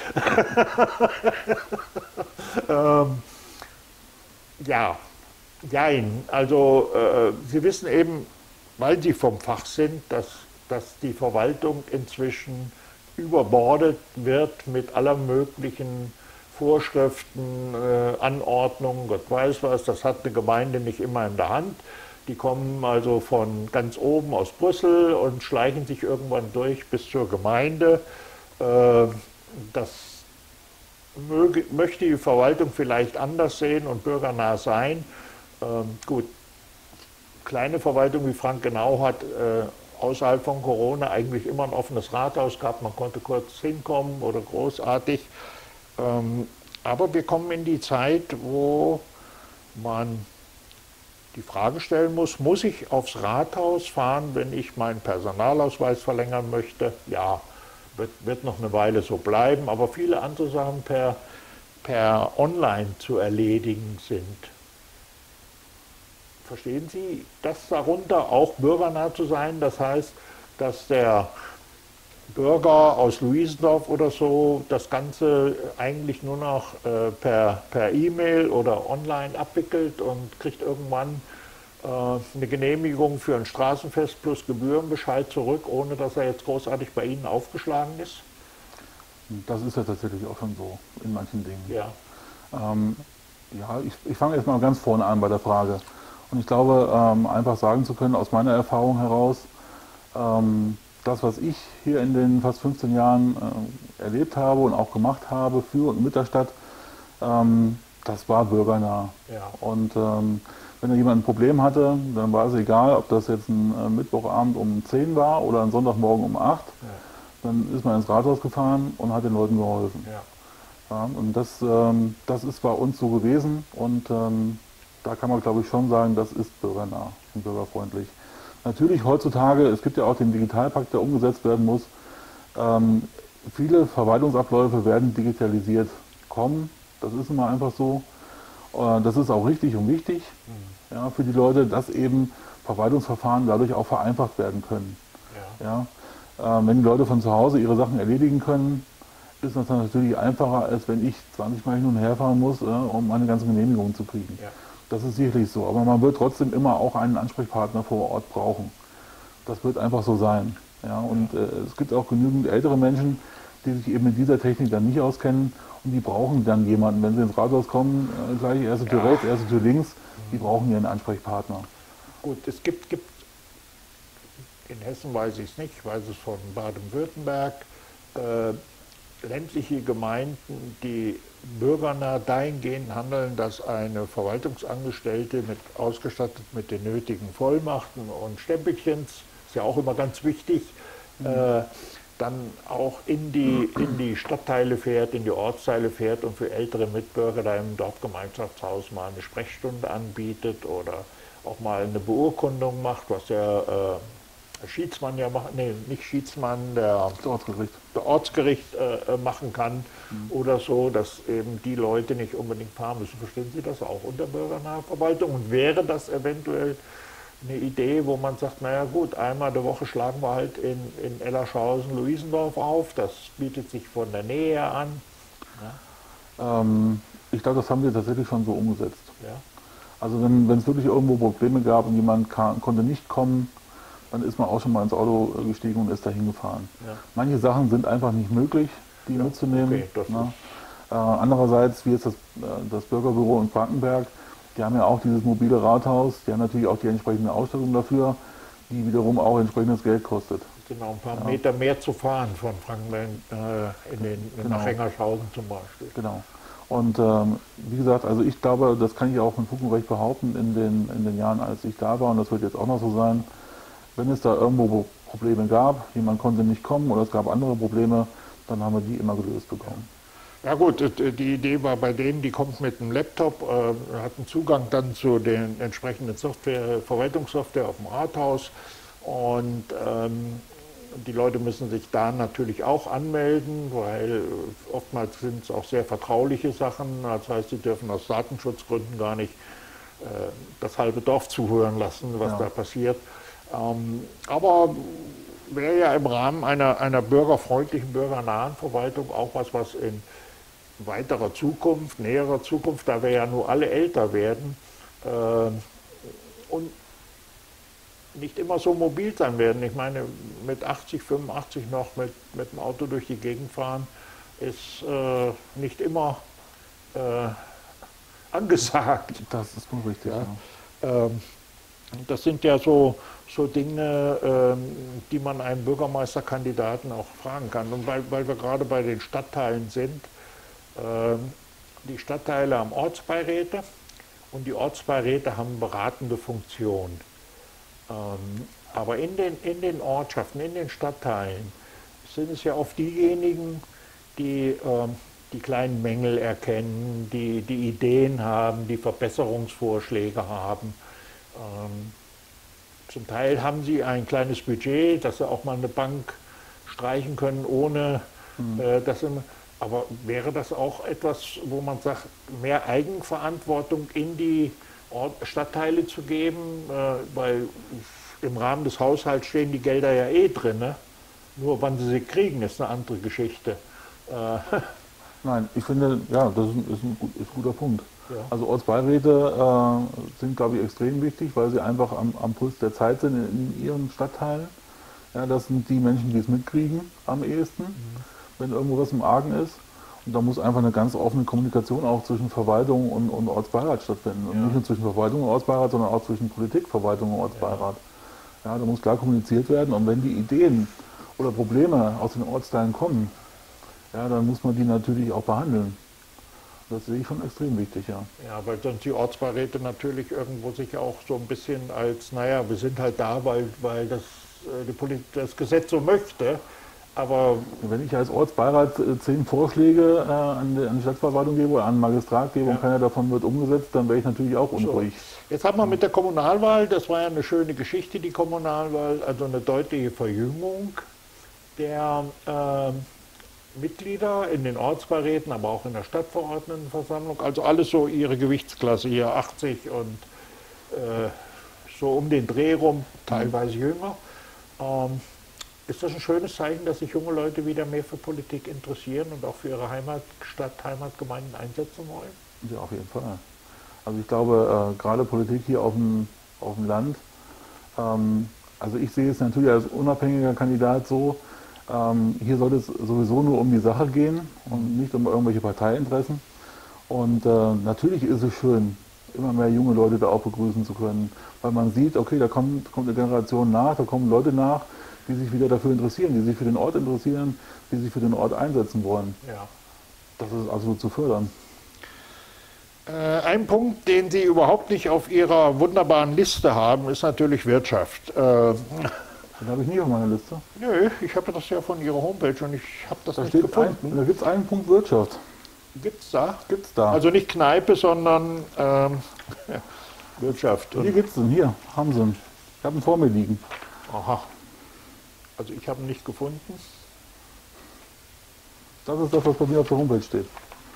ähm, ja, jein. Also äh, Sie wissen eben, weil Sie vom Fach sind, dass, dass die Verwaltung inzwischen überbordet wird mit aller möglichen Vorschriften, äh, Anordnungen, Gott weiß was, das hat eine Gemeinde nicht immer in der Hand. Die kommen also von ganz oben aus Brüssel und schleichen sich irgendwann durch bis zur Gemeinde. Äh, das möge, möchte die Verwaltung vielleicht anders sehen und bürgernah sein. Ähm, gut, kleine Verwaltung wie Frankenau hat äh, außerhalb von Corona eigentlich immer ein offenes Rathaus gehabt, man konnte kurz hinkommen oder großartig. Ähm, aber wir kommen in die Zeit, wo man die Frage stellen muss, muss ich aufs Rathaus fahren, wenn ich meinen Personalausweis verlängern möchte? Ja, wird, wird noch eine Weile so bleiben, aber viele andere Sachen per, per Online zu erledigen sind. Verstehen Sie, das darunter auch bürgernah zu sein? Das heißt, dass der Bürger aus Luisendorf oder so das Ganze eigentlich nur noch äh, per, per E-Mail oder online abwickelt und kriegt irgendwann äh, eine Genehmigung für ein Straßenfest plus Gebührenbescheid zurück, ohne dass er jetzt großartig bei Ihnen aufgeschlagen ist? Das ist ja tatsächlich auch schon so in manchen Dingen. Ja, ähm, ja ich, ich fange jetzt mal ganz vorne an bei der Frage. Und ich glaube, ähm, einfach sagen zu können, aus meiner Erfahrung heraus, ähm, das, was ich hier in den fast fünfzehn Jahren äh, erlebt habe und auch gemacht habe für und mit der Stadt, ähm, das war bürgernah. ja. Und ähm, wenn da jemand ein Problem hatte, dann war es egal, ob das jetzt ein äh, Mittwochabend um zehn war oder ein Sonntagmorgen um acht. Ja. Dann ist man ins Rathaus gefahren und hat den Leuten geholfen. Ja. Ja, und das, ähm, das ist bei uns so gewesen und ähm, da kann man, glaube ich, schon sagen, das ist bürgernah und bürgerfreundlich. Natürlich heutzutage, es gibt ja auch den Digitalpakt, der umgesetzt werden muss. Ähm, viele Verwaltungsabläufe werden digitalisiert kommen, das ist immer einfach so. Äh, das ist auch richtig und wichtig, mhm. ja, für die Leute, dass eben Verwaltungsverfahren dadurch auch vereinfacht werden können. Ja. Ja? Äh, wenn die Leute von zu Hause ihre Sachen erledigen können, ist das dann natürlich einfacher, als wenn ich zwanzig Mal hin und her fahren muss, äh, um meine ganzen Genehmigungen zu kriegen. Ja. Das ist sicherlich so, aber man wird trotzdem immer auch einen Ansprechpartner vor Ort brauchen. Das wird einfach so sein. Ja? Und äh, es gibt auch genügend ältere Menschen, die sich eben mit dieser Technik dann nicht auskennen und die brauchen dann jemanden, wenn sie ins Rathaus kommen, äh, gleich erste Tür ja. rechts, erste Tür links, die brauchen ihren Ansprechpartner. Gut, es gibt, gibt in Hessen weiß ich es nicht, ich weiß es von Baden-Württemberg, äh, ländliche Gemeinden, die bürgernah dahingehend handeln, dass eine Verwaltungsangestellte mit, ausgestattet mit den nötigen Vollmachten und Stempelchens, ist ja auch immer ganz wichtig, mhm. äh, dann auch in die, in die Stadtteile fährt, in die Ortsteile fährt und für ältere Mitbürger da im Dorfgemeinschaftshaus mal eine Sprechstunde anbietet oder auch mal eine Beurkundung macht, was ja äh, Schiedsmann ja machen, nee, nicht Schiedsmann, der, das Ortsgericht, der Ortsgericht äh, machen kann mhm. oder so, dass eben die Leute nicht unbedingt fahren müssen. Verstehen Sie das auch unter bürgernaher Verwaltung? Und wäre das eventuell eine Idee, wo man sagt, naja gut, einmal der Woche schlagen wir halt in, in Ellershausen, Luisendorf auf, das bietet sich von der Nähe her an. Ja? Ähm, ich glaube, das haben wir tatsächlich schon so umgesetzt. Ja. Also wenn es wirklich irgendwo Probleme gab und jemand kam, konnte nicht kommen, dann ist man auch schon mal ins Auto gestiegen und ist dahin gefahren. Ja. Manche Sachen sind einfach nicht möglich, die ja, mitzunehmen. Okay, das ne? äh, andererseits, wie jetzt das, äh, das Bürgerbüro in Frankenberg, die haben ja auch dieses mobile Rathaus, die haben natürlich auch die entsprechende Ausstattung dafür, die wiederum auch entsprechendes Geld kostet. Genau, ein paar ja. Meter mehr zu fahren von Frankenberg äh, in den, genau. nach Engershausen zum Beispiel. Genau. Und ähm, wie gesagt, also ich glaube, das kann ich auch mit Fug und Recht behaupten, in den, in den Jahren, als ich da war, und das wird jetzt auch noch so sein, wenn es da irgendwo Probleme gab, jemand konnte nicht kommen oder es gab andere Probleme, dann haben wir die immer gelöst bekommen. Ja gut, die Idee war bei denen, die kommt mit einem Laptop, äh, hat einen Zugang dann zu den entsprechenden Software, Verwaltungssoftware auf dem Rathaus und ähm, die Leute müssen sich da natürlich auch anmelden, weil oftmals sind es auch sehr vertrauliche Sachen, das heißt, sie dürfen aus Datenschutzgründen gar nicht äh, das halbe Dorf zuhören lassen, was ja. da passiert. Ähm, aber wäre ja im Rahmen einer, einer bürgerfreundlichen, bürgernahen Verwaltung auch was, was in weiterer Zukunft, näherer Zukunft, da wir ja nur alle älter werden äh, und nicht immer so mobil sein werden. Ich meine, mit achtzig, fünfundachtzig noch mit, mit dem Auto durch die Gegend fahren, ist äh, nicht immer äh, angesagt. Das ist wohl richtig, ja. Ja. Ähm, das sind ja so, so Dinge, ähm, die man einem Bürgermeisterkandidaten auch fragen kann. Und weil, weil wir gerade bei den Stadtteilen sind, ähm, die Stadtteile haben Ortsbeiräte und die Ortsbeiräte haben beratende Funktion. Ähm, aber in den, in den Ortschaften, in den Stadtteilen sind es ja oft diejenigen, die ähm, die kleinen Mängel erkennen, die, die Ideen haben, die Verbesserungsvorschläge haben. Ähm, zum Teil haben sie ein kleines Budget, dass sie auch mal eine Bank streichen können, ohne mhm. äh, dass sie, aber wäre das auch etwas, wo man sagt, mehr Eigenverantwortung in die Ort, Stadtteile zu geben, äh, weil im Rahmen des Haushalts stehen die Gelder ja eh drin, ne? Nur wann sie sie kriegen, ist eine andere Geschichte. Äh, Nein, ich finde, ja, das ist ein, ist ein, ist ein guter Punkt. Ja. Also Ortsbeiräte äh, sind, glaube ich, extrem wichtig, weil sie einfach am, am Puls der Zeit sind in, in ihren Stadtteilen. Ja, das sind die Menschen, die es mitkriegen am ehesten, mhm. wenn irgendwo was im Argen ist. Und da muss einfach eine ganz offene Kommunikation auch zwischen Verwaltung und, und Ortsbeirat stattfinden. Und ja. nicht nur zwischen Verwaltung und Ortsbeirat, sondern auch zwischen Politik, Verwaltung und Ortsbeirat. Ja. Ja, da muss klar kommuniziert werden. Und wenn die Ideen oder Probleme aus den Ortsteilen kommen, ja, dann muss man die natürlich auch behandeln. Das sehe ich schon extrem wichtig, ja. Ja, weil sonst die Ortsbeiräte natürlich irgendwo sich auch so ein bisschen als, naja, wir sind halt da, weil, weil das, die Politik, das Gesetz so möchte. Aber wenn ich als Ortsbeirat zehn Vorschläge äh, an, die, an die Stadtverwaltung gebe oder an den Magistrat gebe ja. und keiner davon wird umgesetzt, dann wäre ich natürlich auch unruhig. So. Jetzt haben wir mit der Kommunalwahl, das war ja eine schöne Geschichte, die Kommunalwahl, also eine deutliche Verjüngung der äh, Mitglieder in den Ortsbeiräten, aber auch in der Stadtverordnetenversammlung. Also alles so ihre Gewichtsklasse hier, achtzig und äh, so um den Dreh rum, teilweise jünger. Ähm, ist das ein schönes Zeichen, dass sich junge Leute wieder mehr für Politik interessieren und auch für ihre Heimatstadt, Heimatgemeinden einsetzen wollen? Ja, auf jeden Fall. Also ich glaube, äh, gerade Politik hier auf dem, auf dem Land, ähm, also ich sehe es natürlich als unabhängiger Kandidat so, ähm, hier sollte es sowieso nur um die Sache gehen und nicht um irgendwelche Parteiinteressen. Und äh, natürlich ist es schön, immer mehr junge Leute da auch begrüßen zu können, weil man sieht, okay, da kommt, kommt eine Generation nach, da kommen Leute nach, die sich wieder dafür interessieren, die sich für den Ort interessieren, die sich für den Ort einsetzen wollen. Ja. Das ist absolut zu fördern. Äh, ein Punkt, den Sie überhaupt nicht auf Ihrer wunderbaren Liste haben, ist natürlich Wirtschaft. Äh, Den habe ich nie auf meiner Liste. nö, ich habe das ja von Ihrer Homepage und ich habe das Da, nicht steht gefunden. ein, da gibt es einen Punkt Wirtschaft. Gibt's da? Gibt's da. Also nicht Kneipe, sondern ähm, ja, Wirtschaft. Hier gibt es den, hier, haben sie ihn. Ich habe ihn vor mir liegen. Aha. Also ich habe ihn nicht gefunden. Das ist das, was bei mir auf der Homepage steht.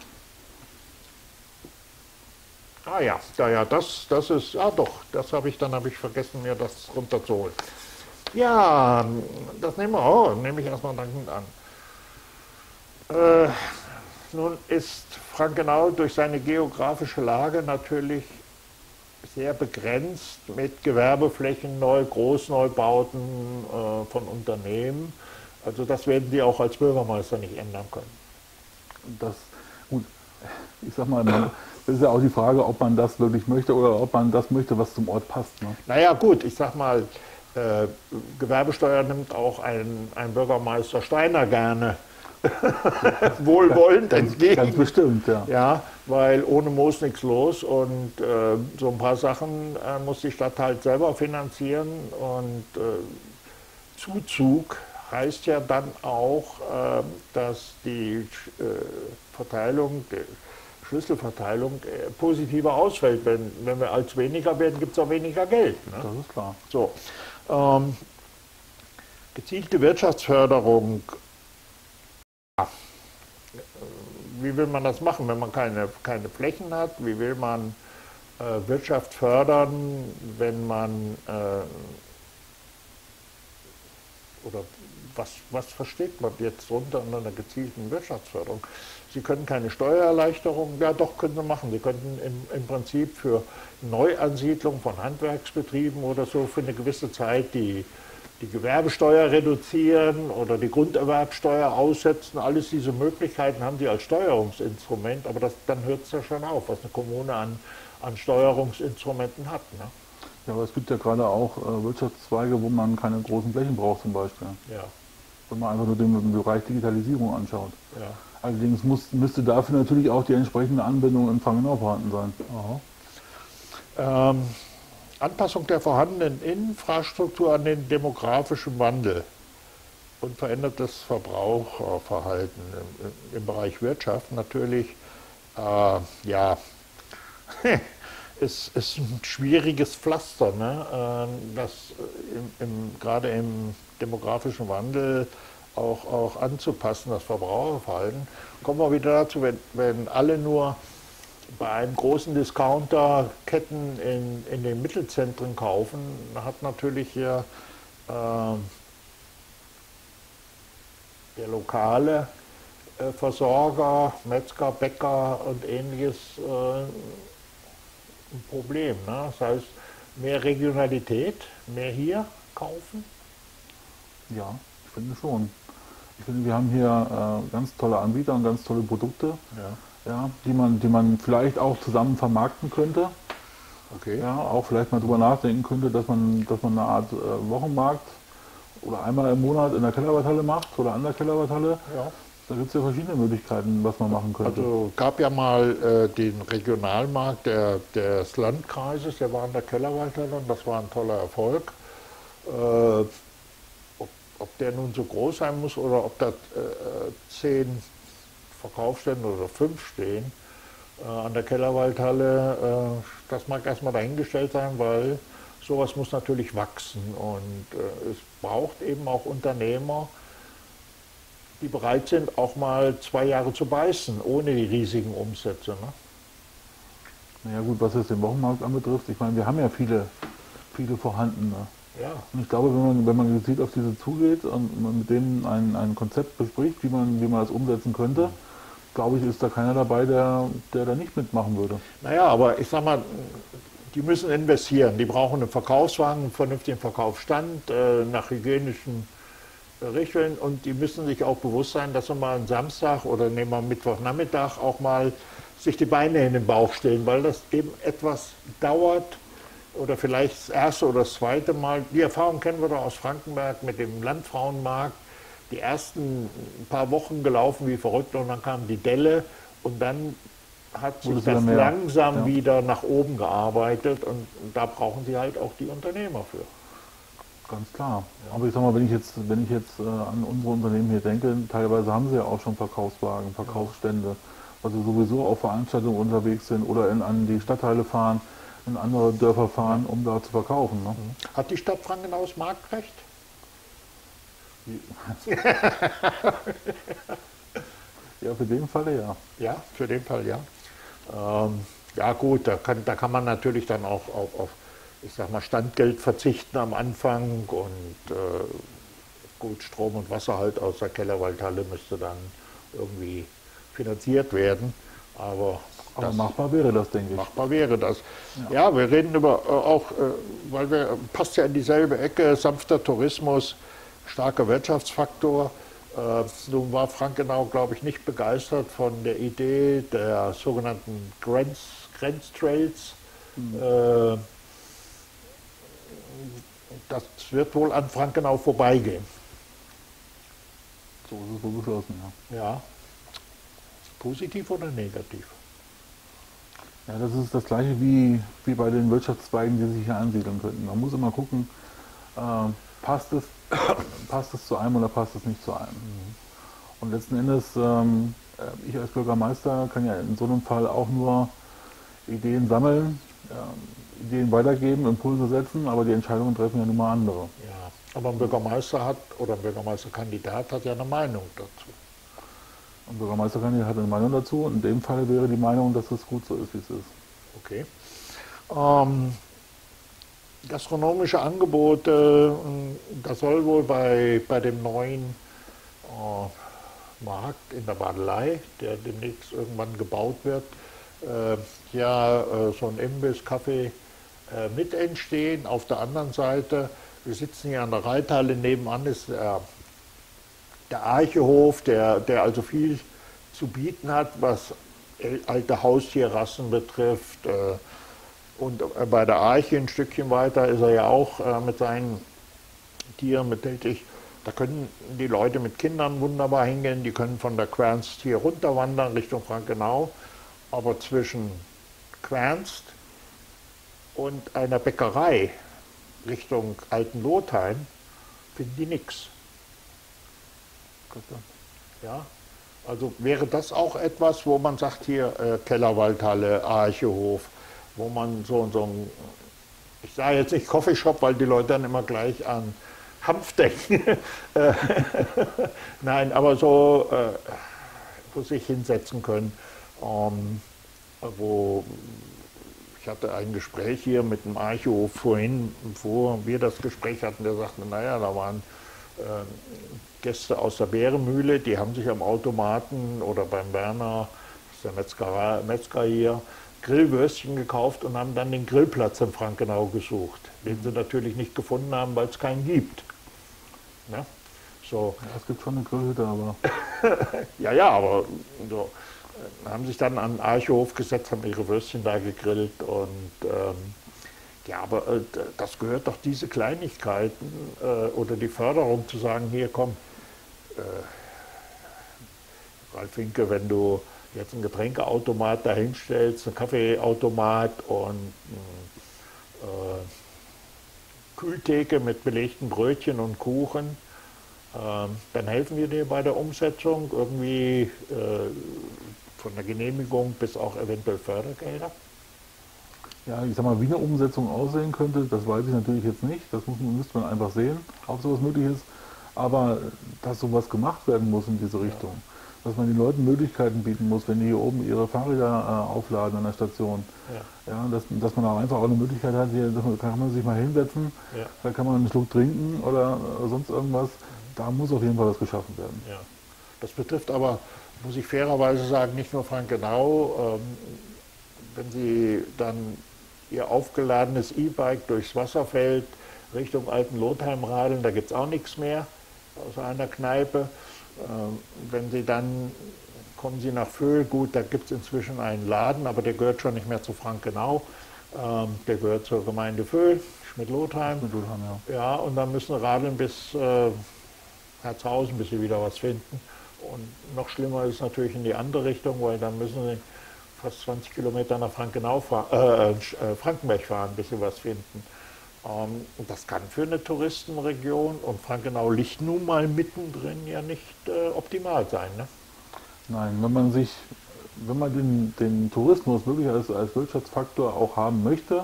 Ah ja, ja, ja, das, das ist, ah doch, das habe ich, dann habe ich vergessen, mir das runterzuholen. Ja, das nehmen wir, oh, nehme ich erstmal dankend an. Äh, nun ist Frankenau durch seine geografische Lage natürlich sehr begrenzt mit Gewerbeflächen, Neu Großneubauten äh, von Unternehmen. Also das werden Sie auch als Bürgermeister nicht ändern können. Das, gut, ich sag mal, man, das ist ja auch die Frage, ob man das wirklich möchte oder ob man das möchte, was zum Ort passt. Ne? Naja gut, ich sag mal, äh, Gewerbesteuer nimmt auch ein, ein Bürgermeister Steiner gerne wohlwollend entgegen. Ganz bestimmt, ja. Ja, weil ohne Moos nichts los und äh, so ein paar Sachen äh, muss die Stadt halt selber finanzieren und äh, Zuzug heißt ja dann auch, äh, dass die äh, Verteilung, die Schlüsselverteilung äh, positiver ausfällt. Wenn, wenn wir als weniger werden, gibt es auch weniger Geld. Ne? Das ist klar. So, ähm, gezielte Wirtschaftsförderung. Wie will man das machen, wenn man keine, keine Flächen hat? Wie will man äh, Wirtschaft fördern, wenn man, äh, oder was, was versteht man jetzt unter einer gezielten Wirtschaftsförderung? Sie können keine Steuererleichterung, ja doch, können Sie machen. Sie könnten im, im Prinzip für Neuansiedlung von Handwerksbetrieben oder so für eine gewisse Zeit die die Gewerbesteuer reduzieren oder die Grunderwerbsteuer aussetzen. Alles diese Möglichkeiten haben die als Steuerungsinstrument, aber das, dann hört es ja schon auf, was eine Kommune an, an Steuerungsinstrumenten hat. Ne? Ja, aber es gibt ja gerade auch äh, Wirtschaftszweige, wo man keine großen Flächen braucht zum Beispiel. Ja. Wenn man einfach nur den Bereich Digitalisierung anschaut. Ja. Allerdings muss, müsste dafür natürlich auch die entsprechende Anbindung in Frankenau vorhanden sein. Ähm, Anpassung der vorhandenen Infrastruktur an den demografischen Wandel und verändertes Verbraucherverhalten im, im Bereich Wirtschaft natürlich, äh, ja, ist, ist ein schwieriges Pflaster, ne? äh, das im, im, gerade im demografischen Wandel auch, auch anzupassen, das Verbraucherverhalten. Kommen wir wieder dazu, wenn, wenn alle nur bei einem großen Discounter-Ketten in, in den Mittelzentren kaufen, hat natürlich hier äh, der lokale äh, Versorger, Metzger, Bäcker und ähnliches äh, ein Problem. Ne? Das heißt, mehr Regionalität, mehr hier kaufen? Ja, ich finde schon. Ich finde, wir haben hier äh, ganz tolle Anbieter und ganz tolle Produkte. Ja. Ja, die man, die man vielleicht auch zusammen vermarkten könnte. Okay. Ja, auch vielleicht mal drüber nachdenken könnte, dass man, dass man eine Art äh, Wochenmarkt oder einmal im Monat in der Kellerwerthalle macht oder an der Kellerwerthalle. Ja. Da gibt es ja verschiedene Möglichkeiten, was man machen könnte. Also gab ja mal äh, den Regionalmarkt der, des Landkreises, der war an der Kellerwerthalle und das war ein toller Erfolg. Äh, ob, ob der nun so groß sein muss oder ob da äh, zehn Verkaufsstände oder fünf stehen äh, an der Kellerwaldhalle, äh, das mag erstmal dahingestellt sein, weil sowas muss natürlich wachsen und äh, es braucht eben auch Unternehmer, die bereit sind, auch mal zwei Jahre zu beißen, ohne die riesigen Umsätze. Ne? Naja gut, was jetzt den Wochenmarkt anbetrifft, ich meine, wir haben ja viele, viele vorhandene. Ja. Und ich glaube, wenn man, wenn man gezielt auf diese zugeht und man mit denen ein, ein Konzept bespricht, wie man, wie man das umsetzen könnte, mhm. glaube ich, ist da keiner dabei, der, der da nicht mitmachen würde. Naja, aber ich sag mal, die müssen investieren. Die brauchen einen Verkaufswagen, einen vernünftigen Verkaufsstand, äh, nach hygienischen Regeln, und die müssen sich auch bewusst sein, dass sie mal am Samstag oder nehmen wir Mittwochnachmittag auch mal sich die Beine in den Bauch stellen, weil das eben etwas dauert oder vielleicht das erste oder das zweite Mal. Die Erfahrung kennen wir doch aus Frankenberg mit dem Landfrauenmarkt. Die ersten paar Wochen gelaufen wie verrückt und dann kam die Delle und dann hat sich das langsam ja. wieder nach oben gearbeitet und da brauchen sie halt auch die Unternehmer für. Ganz klar. Aber ich sag mal, wenn ich jetzt, wenn ich jetzt äh, an unsere Unternehmen hier denke, teilweise haben sie ja auch schon Verkaufswagen, Verkaufsstände, weil sie sowieso auf Veranstaltungen unterwegs sind oder in, an die Stadtteile fahren, in andere Dörfer fahren, um da zu verkaufen. Ne? Hat die Stadt Frankenau das Marktrecht? Ja, für den Fall ja. Ja, für den Fall ja. Ähm, ja gut, da kann, da kann man natürlich dann auch auf, auf ich sag mal, Standgeld verzichten am Anfang und äh, gut, Strom und Wasser halt aus der Kellerwaldhalle müsste dann irgendwie finanziert werden. Aber, Aber machbar wäre das, denke ich. Machbar wäre das. Ja, ja wir reden über äh, auch, äh, weil wir, passt ja in dieselbe Ecke, sanfter Tourismus, starker Wirtschaftsfaktor. Äh, nun war Frankenau, glaube ich, nicht begeistert von der Idee der sogenannten Grenz, Grenztrails. Mhm. Äh, Das wird wohl an Frankenau vorbeigehen. So ist es wohl beschlossen, ja. Ja. Positiv oder negativ? Ja, das ist das Gleiche wie, wie bei den Wirtschaftszweigen, die sich hier ansiedeln könnten. Man muss immer gucken, äh, passt, es, passt es zu einem oder passt es nicht zu einem. Mhm. Und letzten Endes, ähm, ich als Bürgermeister kann ja in so einem Fall auch nur Ideen sammeln, äh, Ideen weitergeben, Impulse setzen, aber die Entscheidungen treffen ja nun mal andere. Ja, aber ein Bürgermeister hat, oder ein Bürgermeisterkandidat hat ja eine Meinung dazu. Ein Bürgermeisterkandidat hat eine Meinung dazu und in dem Fall wäre die Meinung, dass es gut so ist, wie es ist. Okay. Ähm, gastronomische Angebote, das soll wohl bei, bei dem neuen äh, Markt in der Badelei, der demnächst irgendwann gebaut wird, äh, ja äh, so ein Imbiss, Kaffee äh, mit entstehen. Auf der anderen Seite, wir sitzen hier an der Reithalle, nebenan ist der, der Archehof, der, der also viel zu bieten hat, was alte Haustierrassen betrifft. Äh, und bei der Arche ein Stückchen weiter ist er ja auch äh, mit seinen Tieren mit tätig. Da können die Leute mit Kindern wunderbar hingehen, die können von der Quernst hier runterwandern Richtung Frankenau, aber zwischen Quernst und einer Bäckerei Richtung Altenlotheim finden die nichts. Ja, also wäre das auch etwas, wo man sagt, hier äh, Kellerwaldhalle, Archehof, wo man so, so ein, ich sage jetzt nicht Coffeeshop, weil die Leute dann immer gleich an Hanf denken. Nein, aber so, äh, wo sich hinsetzen können, ähm, wo ich hatte ein Gespräch hier mit dem Archehof vorhin, bevor wir das Gespräch hatten, der sagte, naja, da waren äh, Gäste aus der Bärenmühle, die haben sich am Automaten oder beim Werner, das ist der Metzger, Metzger hier, Grillwürstchen gekauft und haben dann den Grillplatz in Frankenau gesucht, den sie natürlich nicht gefunden haben, weil es keinen gibt. Ne? So. Ja, es gibt schon eine Grillhütte, aber... ja, ja, aber so, haben sich dann an den Archehof gesetzt, haben ihre Würstchen da gegrillt und ähm, ja, aber äh, das gehört doch diese Kleinigkeiten äh, oder die Förderung zu sagen, hier komm, äh, Ralf Winke, wenn du jetzt einen Getränkeautomat da hinstellst, einen Kaffeeautomat und eine äh, Kühltheke mit belegten Brötchen und Kuchen, äh, dann helfen wir dir bei der Umsetzung, irgendwie äh, von der Genehmigung bis auch eventuell Fördergelder. Ja, ich sag mal, wie eine Umsetzung aussehen könnte, das weiß ich natürlich jetzt nicht. Das muss, müsste man einfach sehen, ob sowas möglich ist. Aber dass sowas gemacht werden muss in diese Richtung, ja. dass man den Leuten Möglichkeiten bieten muss, wenn die hier oben ihre Fahrräder äh, aufladen an der Station, ja. Ja, dass, dass man auch einfach auch eine Möglichkeit hat, hier da kann man sich mal hinsetzen, ja. da kann man einen Schluck trinken oder sonst irgendwas. Da muss auf jeden Fall was geschaffen werden. Ja. Das betrifft aber, muss ich fairerweise sagen, nicht nur Frankenau. Ähm, wenn Sie dann Ihr aufgeladenes E-Bike durchs Wasserfeld Richtung Altenlotheim radeln, da gibt es auch nichts mehr außer einer Kneipe. Ähm, wenn Sie dann, kommen Sie nach Vöhl, gut, da gibt es inzwischen einen Laden, aber der gehört schon nicht mehr zu Frankenau. Ähm, der gehört zur Gemeinde Vöhl, Schmidt-Lothheim. Schmidt-Lothheim, ja. Ja, und dann müssen Sie radeln bis äh, Herzhausen, bis Sie wieder was finden. Und noch schlimmer ist es natürlich in die andere Richtung, weil dann müssen Sie fast zwanzig Kilometer nach Frankenau fahr, äh, äh, Frankenberg fahren, bis Sie was finden. Ähm, das kann für eine Touristenregion, und Frankenau liegt nun mal mittendrin, ja nicht äh, optimal sein. Ne? Nein, wenn man sich, wenn man den, den Tourismus wirklich als, als Wirtschaftsfaktor auch haben möchte,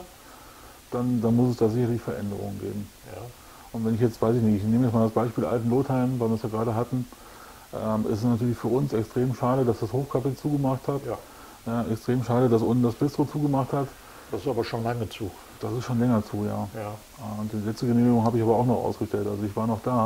dann, dann muss es da sicherlich Veränderungen geben. Ja. Und wenn ich jetzt, weiß ich nicht, ich nehme jetzt mal das Beispiel Altenlotheim, weil wir es ja gerade hatten, ähm, ist es natürlich für uns extrem schade, dass das Hofcafé zugemacht hat. Ja. Ja, extrem schade, dass unten das Bistro zugemacht hat. Das ist aber schon lange zu. Das ist schon länger zu, ja. Ja. Und die letzte Genehmigung habe ich aber auch noch ausgestellt, also ich war noch da.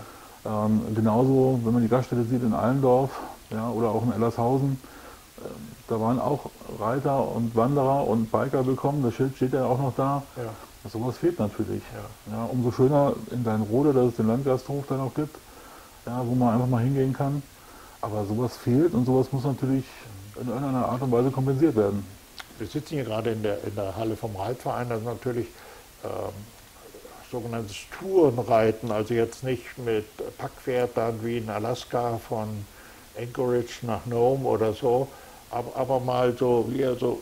Ja. Ähm, genauso, wenn man die Gaststätte sieht in Allendorf, ja, oder auch in Ellershausen, äh, da waren auch Reiter und Wanderer und Biker willkommen, das Schild steht ja auch noch da. Ja. Also sowas fehlt natürlich. Ja. Ja, umso schöner in Deinrode, dass es den Landgasthof da noch gibt, ja, wo man einfach mal hingehen kann. Aber sowas fehlt und sowas muss natürlich in irgendeiner Art und Weise kompensiert werden. Wir sitzen hier gerade in der, in der Halle vom Reitverein, das ist natürlich ähm, sogenanntes Tourenreiten, also jetzt nicht mit Packpferd dann wie in Alaska von Anchorage nach Nome oder so, aber, aber mal so, wie so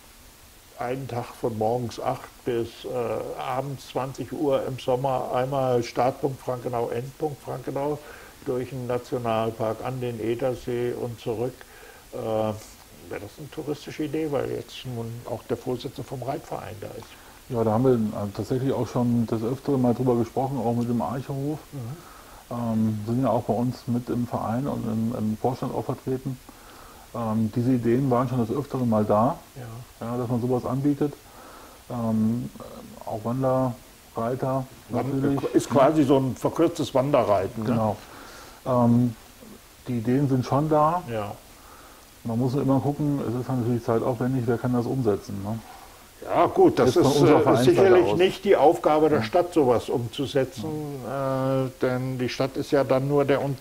einen Tag von morgens acht bis äh, abends zwanzig Uhr im Sommer einmal Startpunkt Frankenau, Endpunkt Frankenau durch den Nationalpark an den Edersee und zurück. Äh, Wäre das eine touristische Idee, weil jetzt nun auch der Vorsitzende vom Reitverein da ist. Ja, da haben wir tatsächlich auch schon das Öfteren mal drüber gesprochen, auch mit dem Archehof. Mhm. Ähm, sind ja auch bei uns mit im Verein und im, im Vorstand auch vertreten. Ähm, diese Ideen waren schon das Öfteren mal da, ja. Ja, dass man sowas anbietet. Ähm, auch Wanderreiter natürlich. Ist quasi so ein verkürztes Wanderreiten. Genau. Ne? Ähm, die Ideen sind schon da. Ja. Man muss immer gucken, es ist natürlich zeitaufwendig, wer kann das umsetzen. Ne? Ja gut, das ist, ist äh, sicherlich aus. nicht die Aufgabe der ja. Stadt, sowas umzusetzen, ja. äh, denn die Stadt ist ja dann nur der und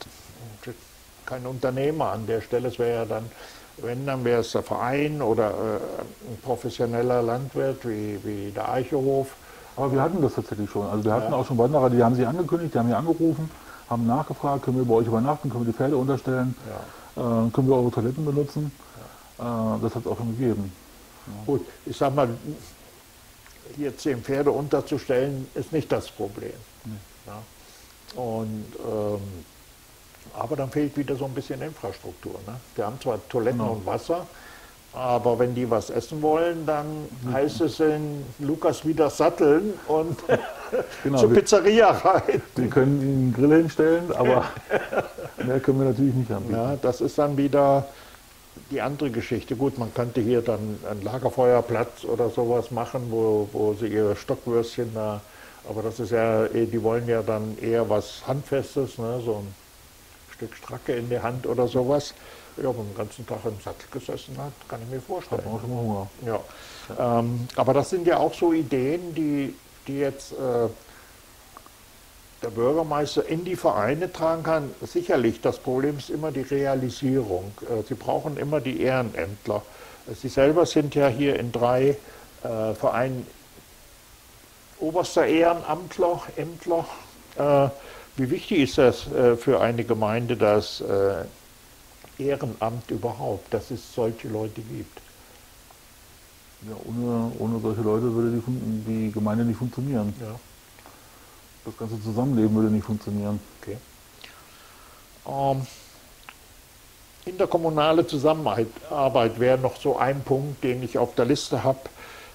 kein Unternehmer an der Stelle. Es wäre ja dann, wenn, dann wäre es der Verein oder äh, ein professioneller Landwirt wie, wie der Archehof. Aber wir hatten das tatsächlich schon. Also wir hatten ja. auch schon Wanderer, die haben sich angekündigt, die haben hier angerufen, haben nachgefragt, können wir bei euch übernachten, können wir die Pferde unterstellen. Ja. Äh, können wir eure Toiletten benutzen? Ja. Äh, das hat es auch schon gegeben. Ja. Gut, ich sag mal, hier zehn Pferde unterzustellen, ist nicht das Problem. Nee. Ja. Und, ähm, aber dann fehlt wieder so ein bisschen Infrastruktur. Ne? Wir haben zwar Toiletten genau. und Wasser, aber wenn die was essen wollen, dann mhm. heißt es in Lukas wieder satteln und genau, zur Pizzeria rein. Wir können ihnen einen Grill hinstellen, aber mehr können wir natürlich nicht anbieten. Ja, das ist dann wieder die andere Geschichte. Gut, man könnte hier dann einen Lagerfeuerplatz oder sowas machen, wo, wo sie ihre Stockwürstchen da, aber das ist ja, die wollen ja dann eher was Handfestes, ne, so ein Stück Stracke in der Hand oder sowas. Ja, wenn man den ganzen Tag im Sattel gesessen hat, kann ich mir vorstellen. Hat man auch schon mal Hunger. Ja. Ja. Ähm, aber das sind ja auch so Ideen, die, die jetzt äh, der Bürgermeister in die Vereine tragen kann. Sicherlich, das Problem ist immer die Realisierung. Äh, Sie brauchen immer die Ehrenämtler. Sie selber sind ja hier in drei äh, Vereinen oberster Ehrenamtler, Ämtler. Äh, wie wichtig ist das äh, für eine Gemeinde, dass äh, Ehrenamt überhaupt, dass es solche Leute gibt? Ja, ohne, ohne solche Leute würde die, die Gemeinde nicht funktionieren. Ja. Das ganze Zusammenleben würde nicht funktionieren. Okay. Ähm, interkommunale Zusammenarbeit wäre noch so ein Punkt, den ich auf der Liste habe.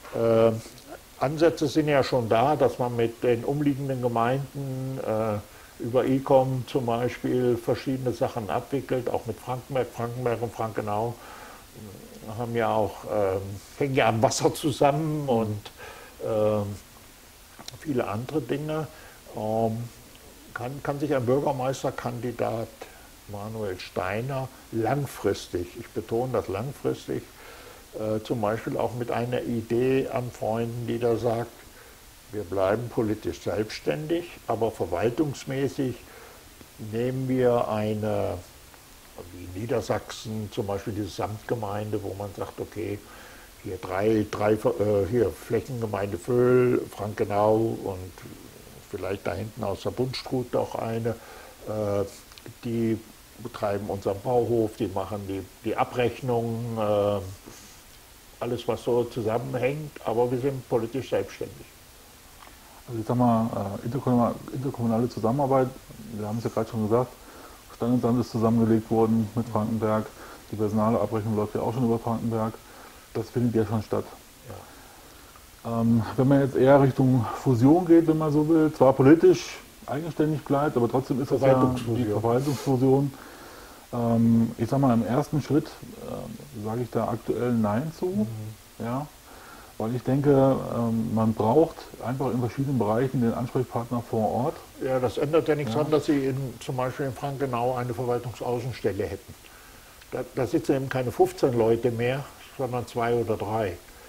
Äh, Ansätze sind ja schon da, dass man mit den umliegenden Gemeinden äh, über I C O M zum Beispiel verschiedene Sachen abwickelt, auch mit Frankenberg, Frankenberg und Frankenau haben ja auch, ähm, hängen ja am Wasser zusammen und ähm, viele andere Dinge. Ähm, kann, kann sich ein Bürgermeisterkandidat Manuel Steiner langfristig, ich betone das langfristig, äh, zum Beispiel auch mit einer Idee anfreunden, die da sagt, wir bleiben politisch selbstständig, aber verwaltungsmäßig nehmen wir eine, wie Niedersachsen zum Beispiel diese Samtgemeinde, wo man sagt, okay, hier drei, drei äh, hier Flächengemeinde Vöhl, Frankenau und vielleicht da hinten aus der Bundstrut noch eine, äh, die betreiben unseren Bauhof, die machen die, die Abrechnung, äh, alles was so zusammenhängt, aber wir sind politisch selbstständig. Also ich sag mal, interkommunale, interkommunale Zusammenarbeit, wir haben es ja gerade schon gesagt, Standesamt ist zusammengelegt worden mit Frankenberg, die personale Abrechnung läuft ja auch schon über Frankenberg, das findet ja schon statt. Ja. Ähm, wenn man jetzt eher Richtung Fusion geht, wenn man so will, zwar politisch eigenständig bleibt, aber trotzdem ist das ja die Verwaltungsfusion. Ähm, ich sag mal, im ersten Schritt äh, sage ich da aktuell Nein zu. Mhm. Ja. Weil ich denke, man braucht einfach in verschiedenen Bereichen den Ansprechpartner vor Ort. Ja, das ändert ja nichts daran, dass Sie in, zum Beispiel in Frankenau eine Verwaltungsaußenstelle hätten. Da, da sitzen eben keine fünfzehn Leute mehr, sondern zwei oder drei.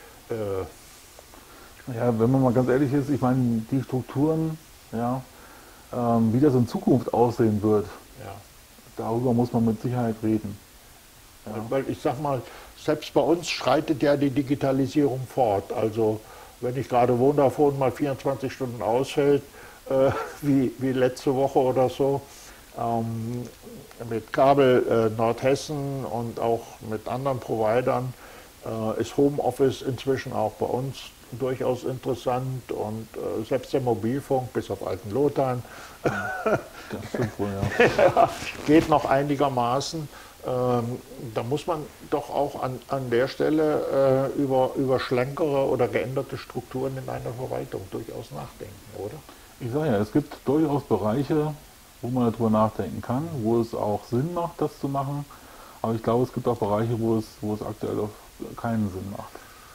Äh, ja, wenn man mal ganz ehrlich ist, ich meine, die Strukturen, ja, ähm, wie das in Zukunft aussehen wird, ja. Darüber muss man mit Sicherheit reden. Ja. Weil ich sag mal, selbst bei uns schreitet ja die Digitalisierung fort. Also wenn ich gerade Vodafone mal vierundzwanzig Stunden ausfällt, äh, wie, wie letzte Woche oder so, ähm, mit Kabel äh, Nordhessen und auch mit anderen Providern, äh, ist Homeoffice inzwischen auch bei uns durchaus interessant und äh, selbst der Mobilfunk, bis auf Altenlothar, das stimmt wohl, ja. geht noch einigermaßen. Ähm, da muss man doch auch an, an der Stelle äh, über, über schlankere oder geänderte Strukturen in einer Verwaltung durchaus nachdenken, oder? Ich sage ja, es gibt durchaus Bereiche, wo man darüber nachdenken kann, wo es auch Sinn macht, das zu machen. Aber ich glaube, es gibt auch Bereiche, wo es, wo es aktuell auch keinen Sinn macht.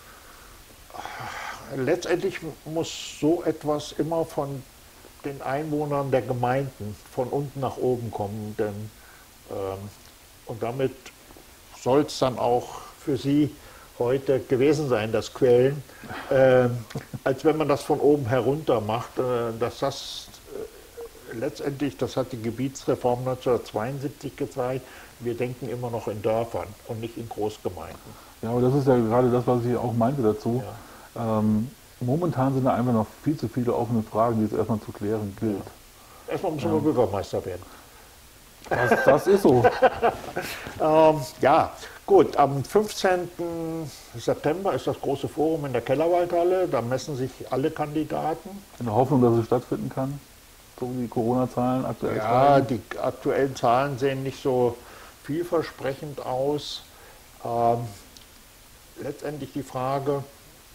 Letztendlich muss so etwas immer von den Einwohnern der Gemeinden von unten nach oben kommen, denn ähm, und damit soll es dann auch für Sie heute gewesen sein, das Quellen, äh, als wenn man das von oben herunter macht, äh, dass das äh, letztendlich, das hat die Gebietsreform neunzehnhundertzweiundsiebzig gezeigt, wir denken immer noch in Dörfern und nicht in Großgemeinden. Ja, aber das ist ja gerade das, was ich auch meinte dazu. Ja. Ähm, momentan sind da einfach noch viel zu viele offene Fragen, die es erstmal zu klären gilt. Ja. Erstmal müssen wir ja. Bürgermeister werden. Das, das ist so. ähm, ja, gut, am fünfzehnten September ist das große Forum in der Kellerwaldhalle. Da messen sich alle Kandidaten. In der Hoffnung, dass es stattfinden kann, so wie die Corona-Zahlen aktuell sind. Ja, zeigen. Die aktuellen Zahlen sehen nicht so vielversprechend aus. Ähm, letztendlich die Frage,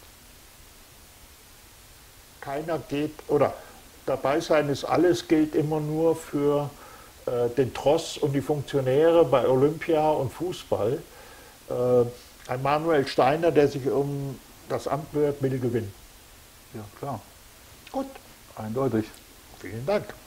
keiner geht, oder dabei sein ist alles, gilt immer nur für den Tross und die Funktionäre bei Olympia und Fußball. Äh, ein Manuel Steiner, der sich um das Amt wird, will gewinnen. Ja, klar. Gut. Eindeutig. Vielen Dank.